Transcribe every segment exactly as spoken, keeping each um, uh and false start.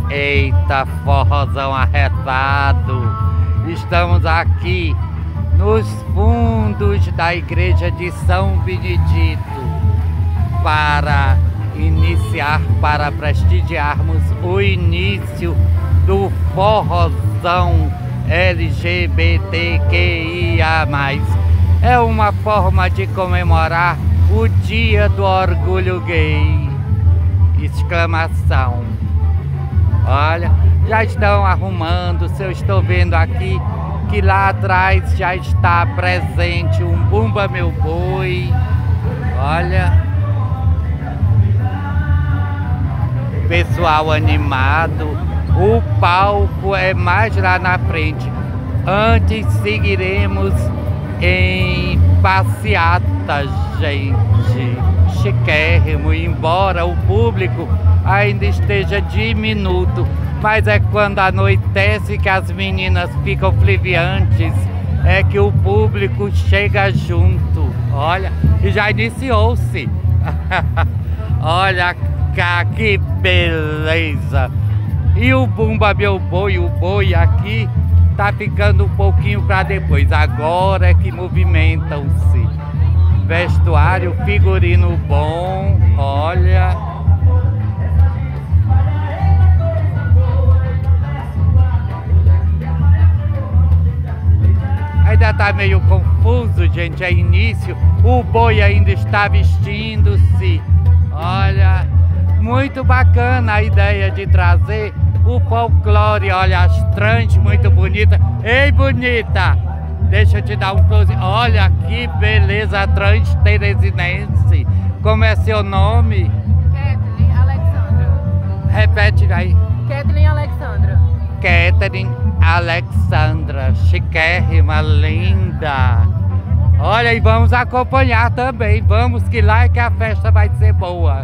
Eita, forrozão arretado! Estamos aqui nos fundos da igreja de São Benedito para iniciar, para prestigiarmos o início do forrozão L G B T Q I A mais. É uma forma de comemorar o Dia do Orgulho Gay! Exclamação! Olha, já estão arrumando. Se eu estou vendo aqui que lá atrás já está presente um Bumba Meu Boi. Olha, pessoal animado. O palco é mais lá na frente. Antes seguiremos em passeata, gente. Chiquérrimo, embora o público ainda esteja diminuto, mas é quando anoitece que as meninas ficam fliviantes, é que o público chega junto. Olha, e já iniciou-se. Olha cá, que beleza! E o Bumba Meu Boi, o boi aqui tá ficando um pouquinho para depois. Agora é que movimentam-se. Vestuário, figurino bom, olha. Ainda tá meio confuso, gente, é início. O boi ainda está vestindo-se. Olha, muito bacana a ideia de trazer o folclore. Olha, as trans muito bonita. Ei, bonita! Deixa eu te dar um close. Olha que beleza, trans teresinense. Como é seu nome? Kathleen Alexandra. Repete aí. Kathleen Alexandra. Kathleen Alexandra. Chiquérrima, linda. Olha, e vamos acompanhar também. Vamos que lá é que a festa vai ser boa.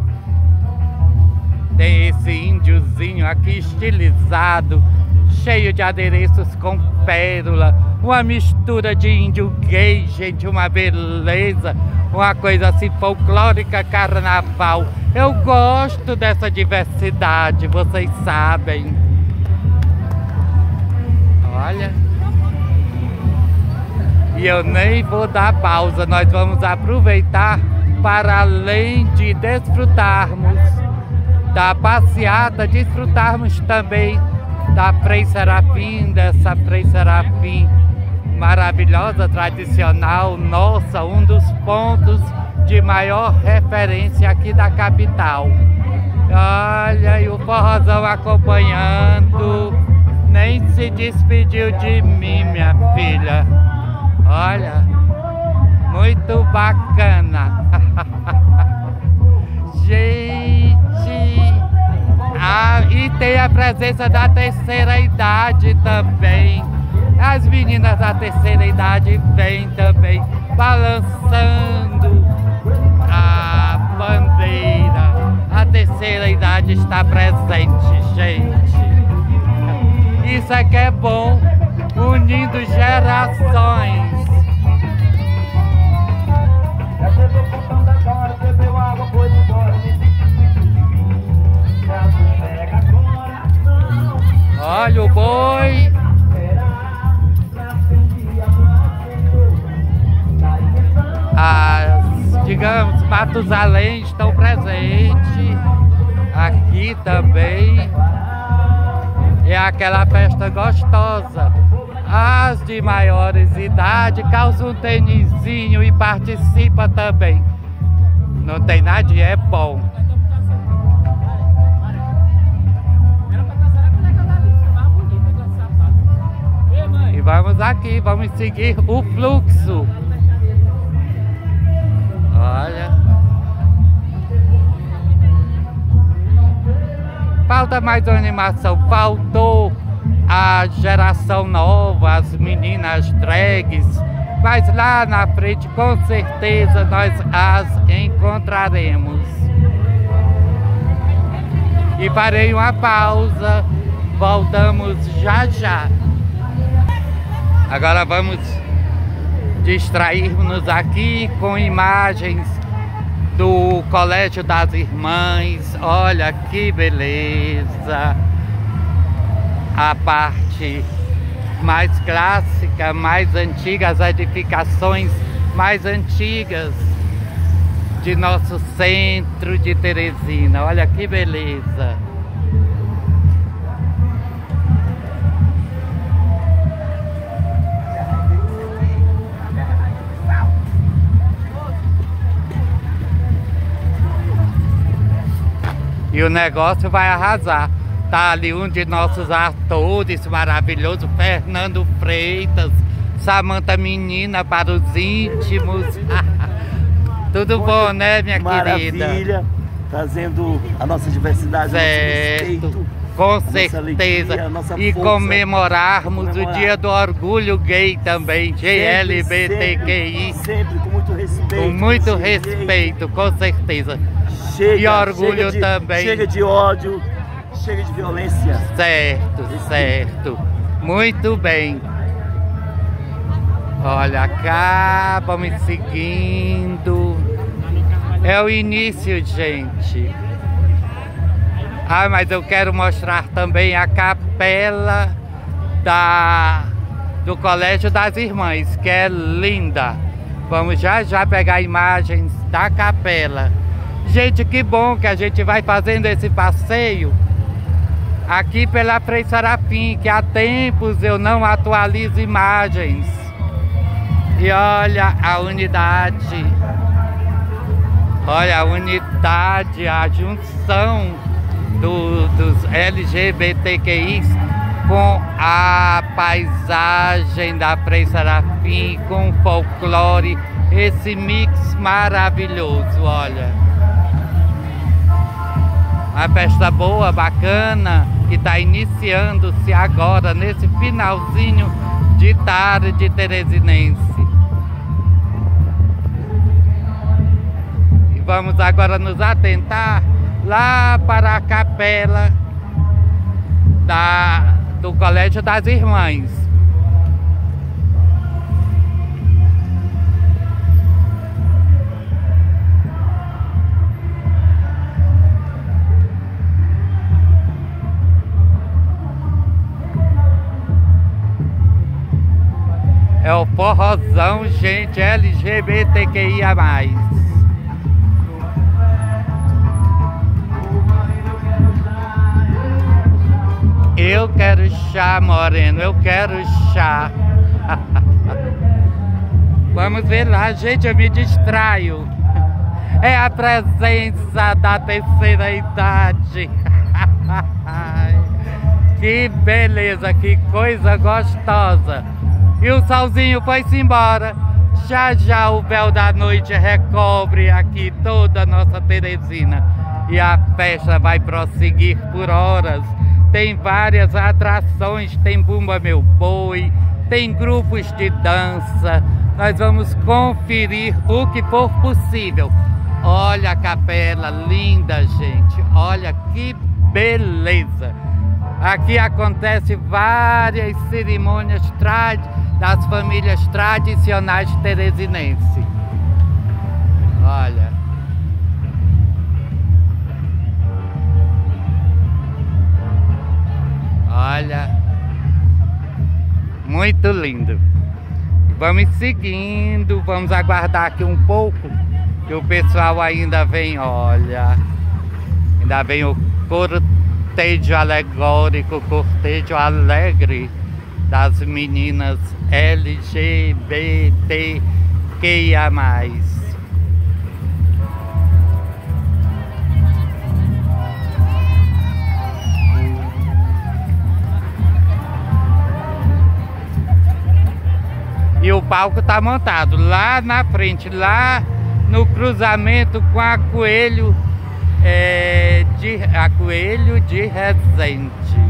Tem esse índiozinho aqui estilizado, cheio de adereços com pérola. Uma mistura de índio gay, gente, uma beleza. Uma coisa assim folclórica, carnaval. Eu gosto dessa diversidade, vocês sabem. Olha. E eu nem vou dar pausa, nós vamos aproveitar para, além de desfrutarmos da passeata, desfrutarmos também da Frei Serafim, dessa Frei Serafim maravilhosa, tradicional, nossa, um dos pontos de maior referência aqui da capital. Olha, e o forrozão acompanhando, nem se despediu de mim, minha filha. Olha, muito bacana. Gente, ah, e tem a presença da terceira idade também. As meninas da terceira idade vêm também balançando a bandeira. A terceira idade está presente, gente. Isso é que é bom, unindo gerações. Olha o boi. As, digamos, Matusalém estão presentes aqui também. É aquela festa gostosa. As de maiores idade calçam um tênisinho e participa também. Não tem nada, é bom. E vamos aqui, vamos seguir o fluxo. Olha. Falta mais animação, faltou a geração nova, as meninas drags, mas lá na frente com certeza nós as encontraremos. E farei uma pausa, voltamos já já. Agora vamos distrair-nos aqui com imagens do Colégio das Irmãs. Olha que beleza! a parte mais clássica, mais antiga, as edificações mais antigas de nosso centro de Teresina. Olha que beleza! E o negócio vai arrasar. Tá ali um de nossos atores maravilhoso, Fernando Freitas, Samanta Menina para os íntimos. Tudo bom, né, minha Maravilha, querida? Maravilha, trazendo a nossa diversidade, certo. Nosso respeito, com certeza. Nossa alegria, e força, comemorarmos comemorar. o Dia do Orgulho Gay também, G L B T Q I. Sempre, sempre com muito respeito. Com muito respeito, jeito. com certeza. Chega, e orgulho chega de, também. Chega de ódio, chega de violência. Certo, respeito. certo. Muito bem. Olha cá, vamos seguindo. É o início, gente. Ah, mas eu quero mostrar também a capela da, do Colégio das Irmãs, que é linda. Vamos já já pegar imagens da capela. Gente, que bom que a gente vai fazendo esse passeio aqui pela Frei Serafim, que há tempos eu não atualizo imagens. E olha a unidade, olha a unidade, a junção do, dos L G B T Q Is com a paisagem da Frei Serafim, com o folclore, esse mix maravilhoso, olha. Uma festa boa, bacana, que está iniciando-se agora, nesse finalzinho de tarde teresinense. E vamos agora nos atentar lá para a capela da, do Colégio das Irmãs. É o forrozão, gente, L G B T Q I A mais. Eu quero chá, moreno, eu quero chá. Vamos ver lá, gente, eu me distraio. É a presença da terceira idade. Que beleza, que coisa gostosa. E o solzinho foi-se embora. Já já o véu da noite recobre aqui toda a nossa Teresina. E a festa vai prosseguir por horas. Tem várias atrações, tem Bumba Meu Boi, tem grupos de dança. Nós vamos conferir o que for possível. Olha a capela linda, gente. Olha que beleza. Aqui acontece várias cerimônias tradicionais das famílias tradicionais teresinenses. Olha. Olha. Muito lindo. Vamos seguindo, vamos aguardar aqui um pouco, que o pessoal ainda vem, olha. Ainda vem o cortejo alegórico, cortejo alegre das meninas L G B T Q I A mais. E o palco tá montado lá na frente, lá no cruzamento com a Coelho, é, de, a Coelho de Resende.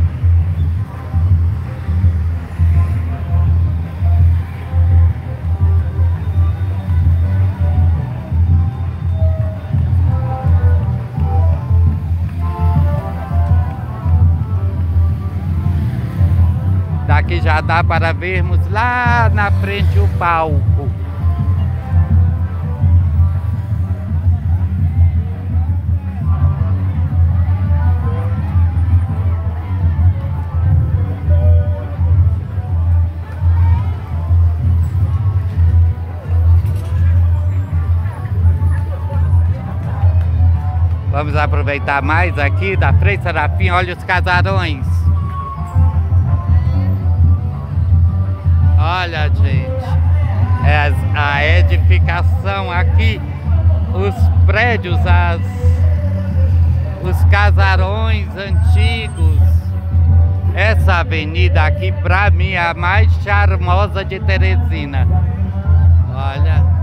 Daqui já dá para vermos lá na frente o palco. Vamos aproveitar mais aqui da Frei Serafim. Olha os casarões. Olha, gente, é a edificação aqui, os prédios, as, os casarões antigos. Essa avenida aqui, pra mim, é a mais charmosa de Teresina. Olha.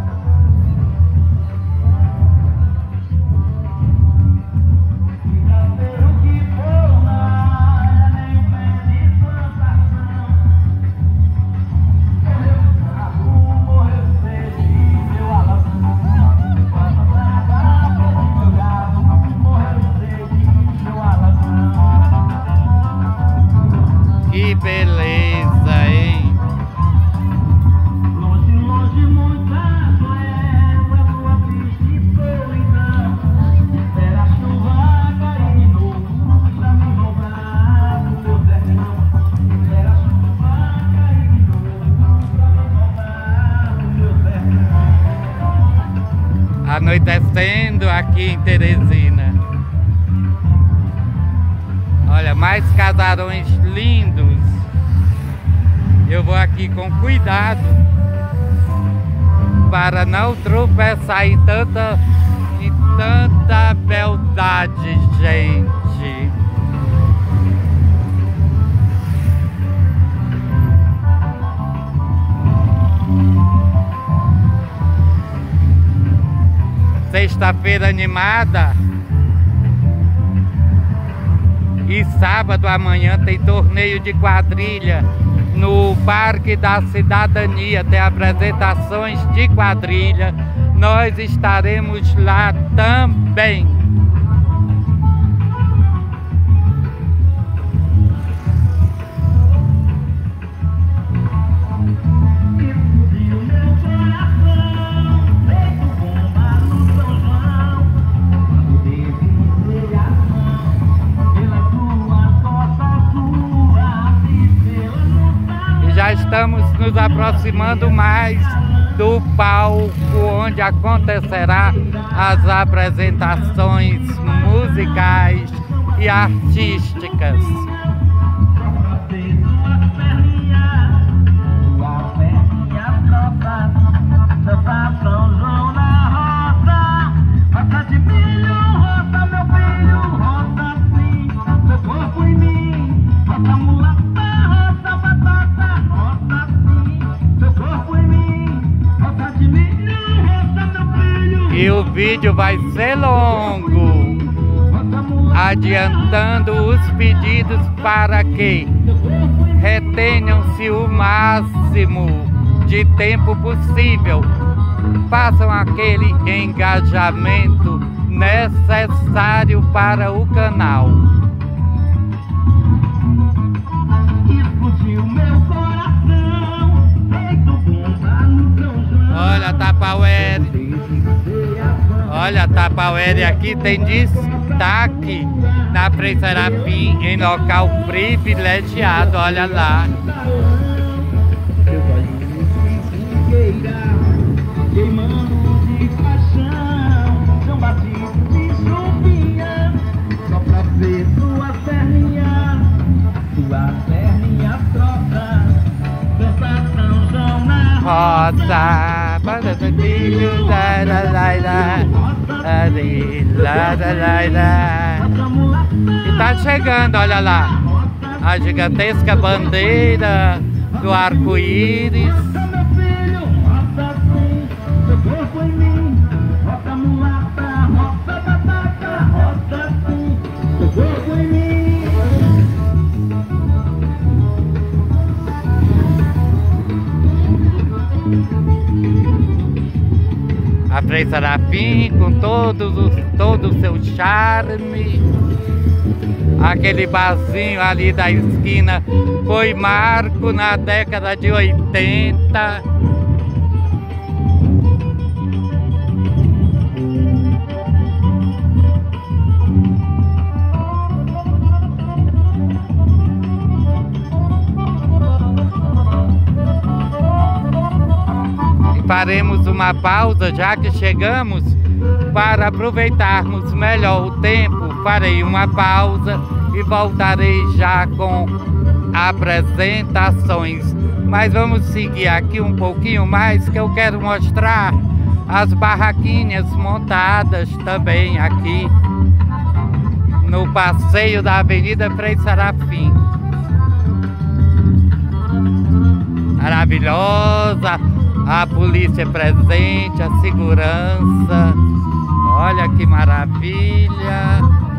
Que beleza, hein? Longe, longe, muitas léguas, lua triste e solidão. Espera a chuva cair de novo pra me roubar o meu sertão. Espera a chuva cair de novo pra me roubar o meu sertão. Anoitecendo aqui em Teresina. Olha, mais casarões lindos. Eu vou aqui com cuidado para não tropeçar em tanta, em tanta beldade, gente. Sexta-feira animada. E sábado amanhã tem torneio de quadrilha no Parque da Cidadania. Tem apresentações de quadrilha. Nós estaremos lá também. Já estamos nos aproximando mais do palco onde acontecerá as apresentações musicais e artísticas. E o vídeo vai ser longo, adiantando os pedidos para que retenham-se o máximo de tempo possível. Façam aquele engajamento necessário para o canal. Olha, Tapaueri. Olha, Tapaueri aqui tem destaque na Frei Serafim em local privilegiado. Olha lá. Rosa, banda do filho, da da da da. E tá chegando, olha lá, a gigantesca bandeira do arco-íris. A Frei Serafim com todos os, todo o seu charme. Aquele barzinho ali da esquina foi marco na década de oitenta. Faremos uma pausa já que chegamos para aproveitarmos melhor o tempo, farei uma pausa e voltarei já com apresentações. Mas vamos seguir aqui um pouquinho mais, que eu quero mostrar as barraquinhas montadas também aqui no passeio da Avenida Frei Serafim. Maravilhosa, a polícia presente, a segurança. Olha que maravilha.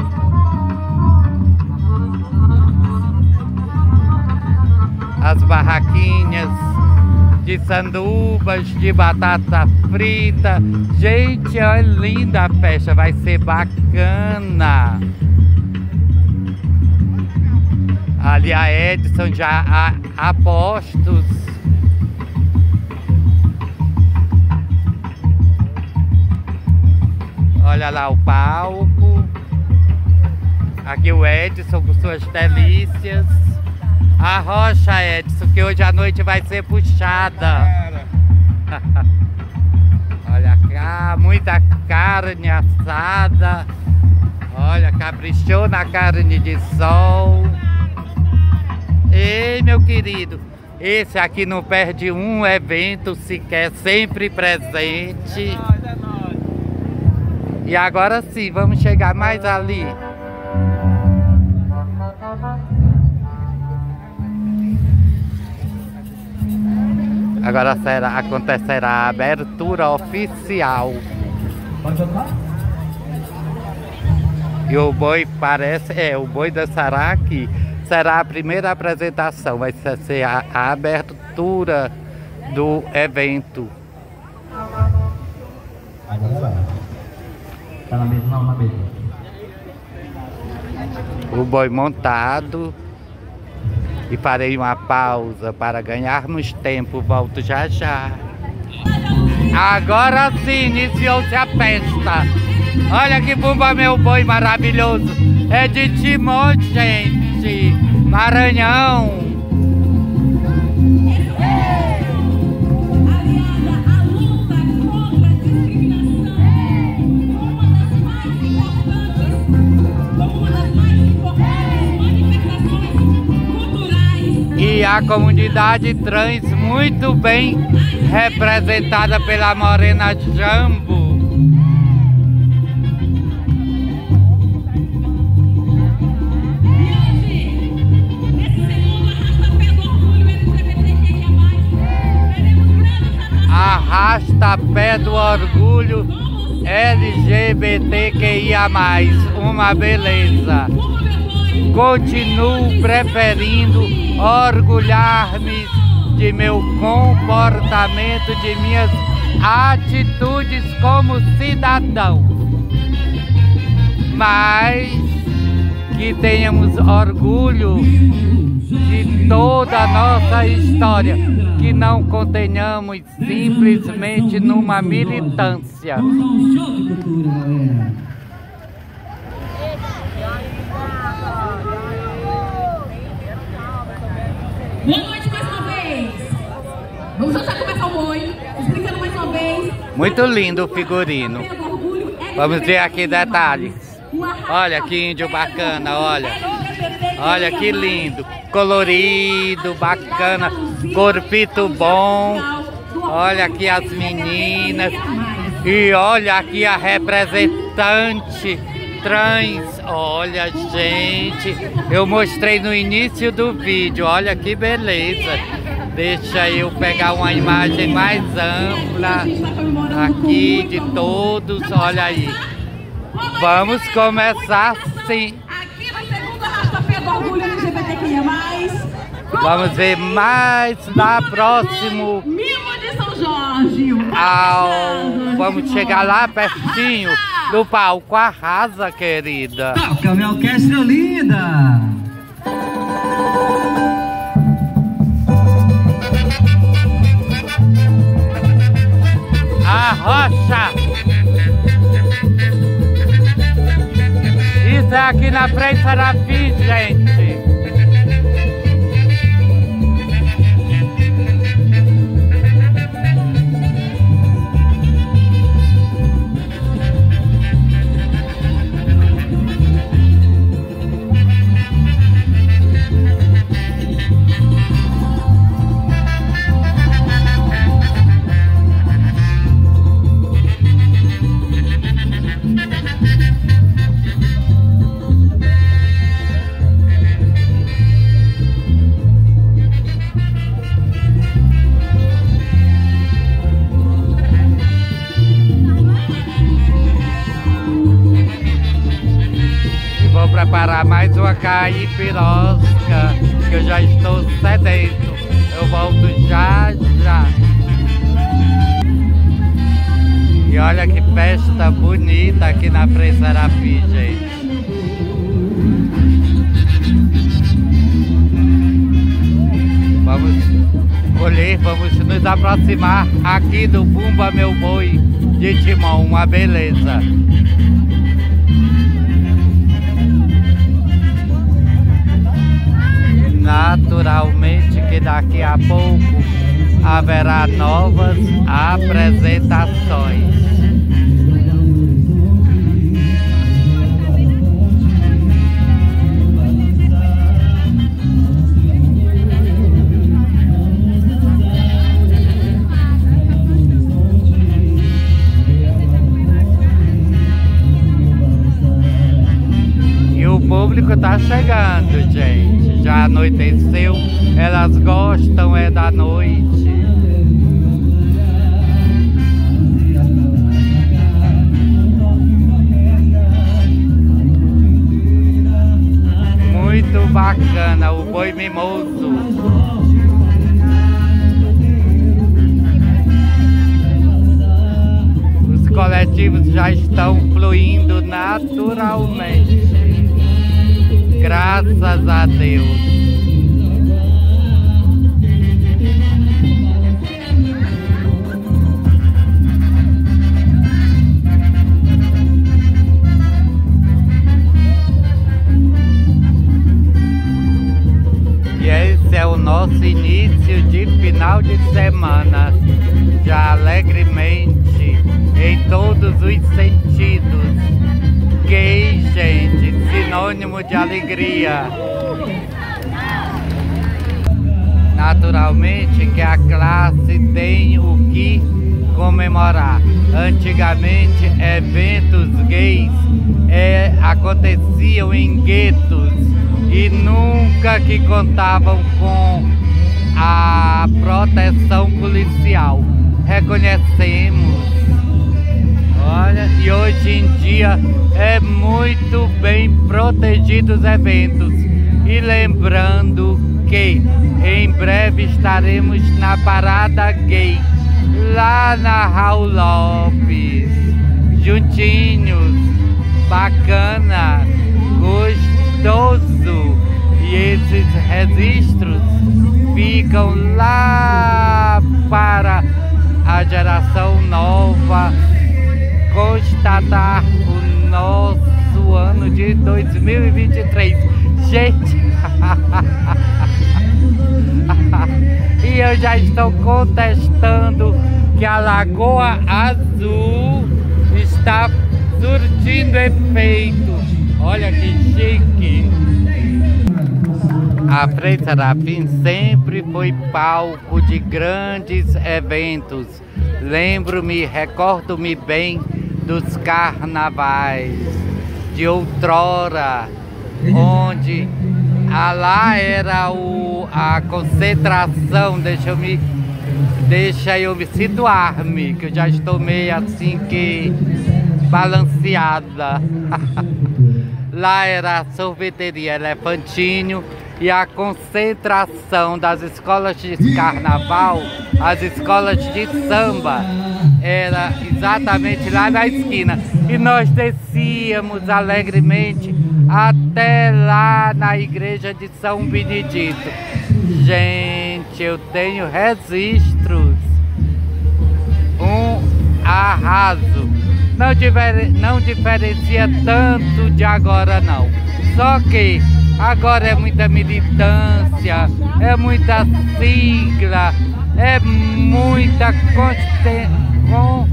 As barraquinhas de sandubas, de batata frita. Gente, olha, linda a festa, vai ser bacana. Ali a Edson já a, a postos. Olha lá o palco. Aqui o Edson com suas delícias. A rocha, Edson, que hoje à noite vai ser puxada. Olha cá, muita carne assada. Olha, caprichou na carne de sol. Ei, meu querido, esse aqui não perde um evento sequer, sempre presente. E agora sim, vamos chegar mais ali. Agora será, acontecerá a abertura oficial. E o boi parece, é, o boi dançará aqui. Será a primeira apresentação, vai ser a, a abertura do evento. Tá na mesa? Não, na mesa. O boi montado. E farei uma pausa para ganharmos tempo. Volto já já. Agora sim, iniciou-se a festa. Olha que bumba, meu boi maravilhoso. É de Timó, gente. Maranhão. E a comunidade trans muito bem representada pela Morena Jambo. Arrasta pé do orgulho L G B T Q I A mais, uma beleza. Continuo preferindo orgulhar-me de meu comportamento, de minhas atitudes como cidadão. Mas que tenhamos orgulho de toda a nossa história, que não contenhamos simplesmente numa militância. Boa noite mais uma vez. Vamos já começar o boi, explicando mais uma vez. Muito lindo o figurino. Vamos ver aqui detalhes. Olha que índio bacana, olha. Olha que lindo. Colorido, bacana. Corpito bom. Olha aqui as meninas. E olha aqui a representante trans. Olha, gente, eu mostrei no início do vídeo. Olha que beleza. Deixa eu pegar uma imagem mais ampla aqui de todos. Olha aí. Vamos começar sim. Aqui no segundo arrasta-pé do orgulho L G B T Q I A mais. Vamos ver mais lá próximo. Mimo de São Jorge. Ao... Vamos chegar lá pertinho do palco. Arrasa, querida. Toca, minha orquestra linda. A rocha. Isso é aqui na Frei Serafim, gente. preparar mais uma caipirosca, que eu já estou sedento. Eu volto já já. E olha que festa bonita aqui na Frei Serapi, gente. Vamos colher, vamos nos aproximar aqui do Bumba Meu Boi de Timon, uma beleza. Naturalmente que daqui a pouco haverá novas apresentações. E o público tá chegando, gente. Já anoiteceu, elas gostam é da noite. Muito bacana o boi mimoso. Os coletivos já estão fluindo naturalmente. Graças a Deus. E esse é o nosso início de final de semana, já alegremente, em todos os sentidos. Gay, gente, sinônimo de alegria. Naturalmente que a classe tem o que comemorar. Antigamente, eventos gays é, aconteciam em guetos e nunca que contavam com a proteção policial. Reconhecemos. Olha, e hoje em dia é muito bem protegido os eventos. E lembrando que em breve estaremos na Parada Gay, lá na Raul Lopes, juntinhos, bacana, gostoso. E esses registros ficam lá para a geração nova constatar o nosso ano de dois mil e vinte e três. Gente, e eu já estou contestando que a Lagoa Azul está surtindo efeito. Olha que chique. A Frei Serapi sempre foi palco de grandes eventos. Lembro-me, recordo-me bem dos carnavais de outrora, onde a lá era o, a concentração. Deixa eu me, deixa eu me situar-me, que eu já estou meio assim que balanceada. Lá era a sorveteria Elefantinho e a concentração das escolas de carnaval, as escolas de samba, era exatamente lá na esquina. E nós descíamos alegremente até lá na igreja de São Benedito. Gente, eu tenho registros. Um arraso. Não, difer não diferencia tanto de agora não. Só que agora é muita militância, é muita sigla, é muita conste con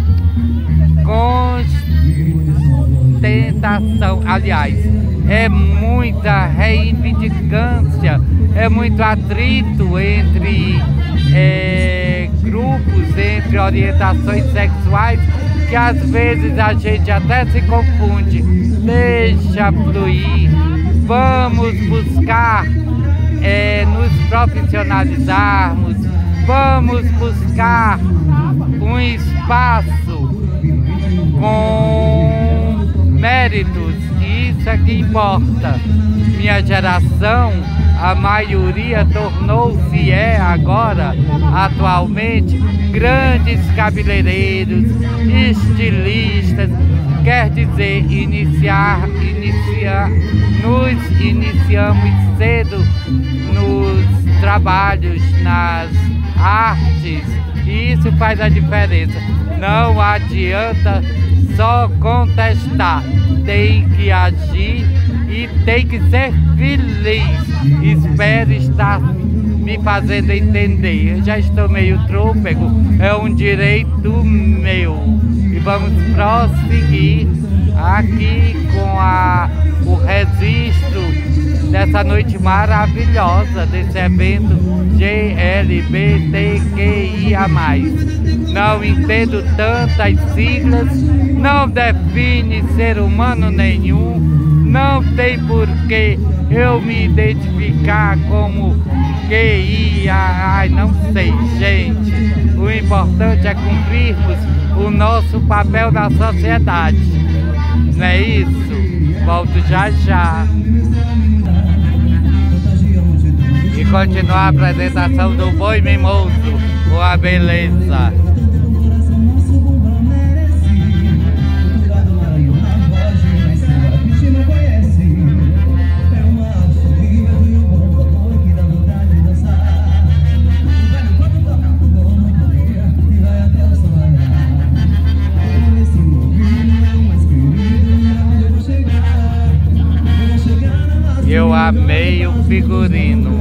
constentação, aliás, é muita reivindicância, é muito atrito entre é, grupos, entre orientações sexuais, que às vezes a gente até se confunde. Deixa fluir, vamos buscar é, nos profissionalizarmos, vamos buscar um espaço com méritos. Isso isso é que importa. Minha geração, a maioria tornou-se, é agora, atualmente, grandes cabeleireiros, estilistas, quer dizer, iniciar, iniciar, nos iniciamos cedo nos trabalhos, nas artes, e isso faz a diferença. Não adianta só contestar, tem que agir e tem que ser feliz. Espero estar me fazendo entender. Eu já estou meio trôpego, é um direito meu. E vamos prosseguir aqui com a, o registro dessa noite maravilhosa, desse evento G L B T Q I A mais. Não entendo tantas siglas, não define ser humano nenhum, não tem por que eu me identificar como Q I A, ai, não sei, gente. O importante é cumprirmos o nosso papel na sociedade. Não é isso? Volto já já. E continuar a apresentação do Boi Mimoso, com a beleza. Eu amei o figurino.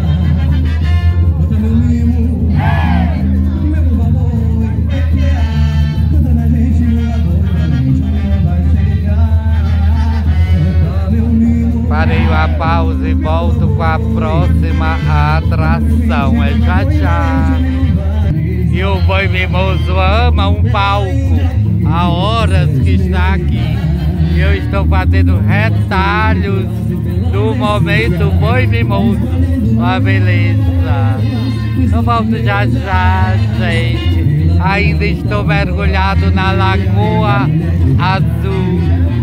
Parei a pausa e volto com a próxima atração. É já já. E o Boi Mimoso ama um palco. Há horas que está aqui. Eu estou fazendo retalhos do momento Boi Mimoso. Uma beleza. Eu volto já já, gente. Ainda estou mergulhado na Lagoa Azul.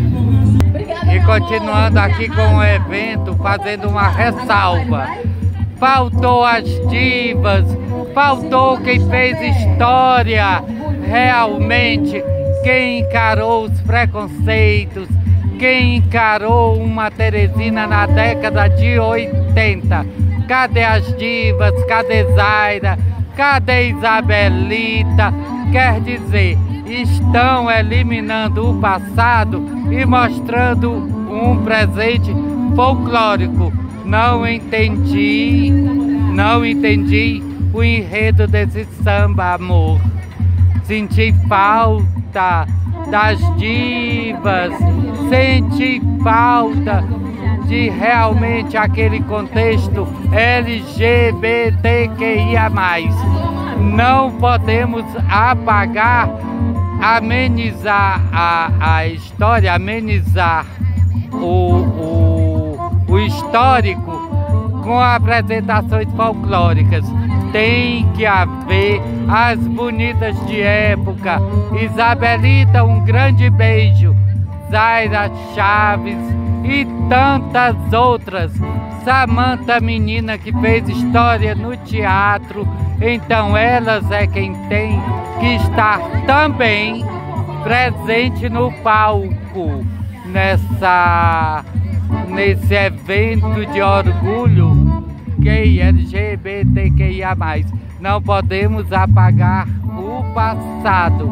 E continuando aqui com o evento, fazendo uma ressalva. Faltou as divas, faltou quem fez história realmente, quem encarou os preconceitos, quem encarou uma Teresina na década de oitenta. Cadê as divas? Cadê Zaira? Cadê Isabelita? Quer dizer, estão eliminando o passado e mostrando um presente folclórico. Não entendi, não entendi o enredo desse samba, amor. Senti falta das divas, senti falta de realmente aquele contexto L G B T Q I A mais. Não podemos apagar, amenizar a, a história, amenizar o, o, o histórico com apresentações folclóricas. Tem que haver as bonitas de época. Isabelita, um grande beijo. Zaira Chaves e tantas outras. Samanta, menina que fez história no teatro. Então elas é quem tem que estar também presente no palco, nessa, nesse evento de orgulho gay, L G B T Q I A mais. Não podemos apagar o passado.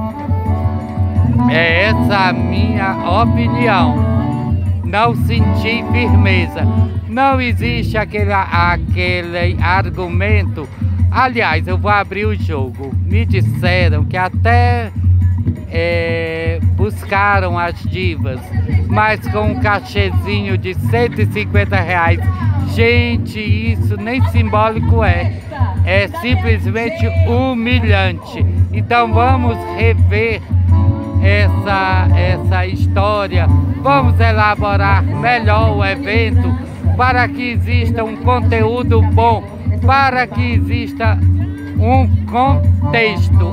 É essa a minha opinião. Não senti firmeza. Não existe aquele, aquele argumento. Aliás, eu vou abrir o jogo. Me disseram que até é, buscaram as divas, mas com um cachezinho de cento e cinquenta reais. Gente, isso nem simbólico é. É simplesmente humilhante. Então vamos rever essa, essa história. Vamos elaborar melhor o evento para que exista um conteúdo bom, para que exista um contexto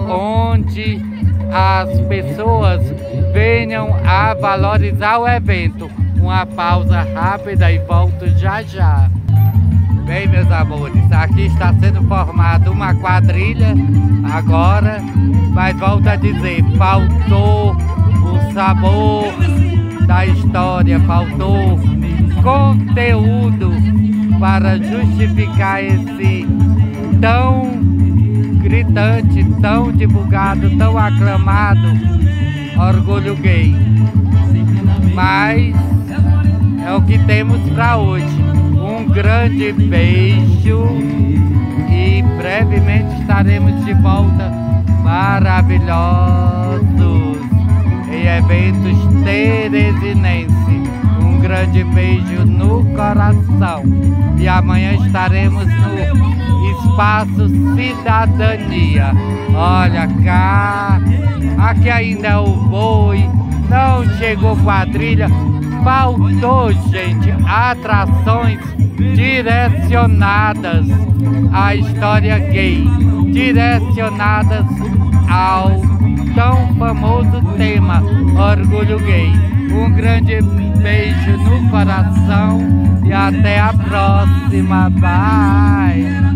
onde as pessoas venham a valorizar o evento. uma pausa rápida e volto já já. Bem, meus amores, aqui está sendo formada uma quadrilha agora, mas volto a dizer, faltou o sabor da história, faltou conteúdo para justificar esse tão gritante, tão divulgado, tão aclamado orgulho gay. Mas é o que temos para hoje. Um grande beijo e brevemente estaremos de volta, maravilhosos, em eventos teresinenses. Um grande beijo no coração e amanhã estaremos no Espaço Cidadania. Olha cá, aqui ainda é o boi, não chegou quadrilha. Faltou, gente, atrações direcionadas à história gay, direcionadas ao tão famoso tema orgulho gay. Um grande beijo no coração e até a próxima. Bye!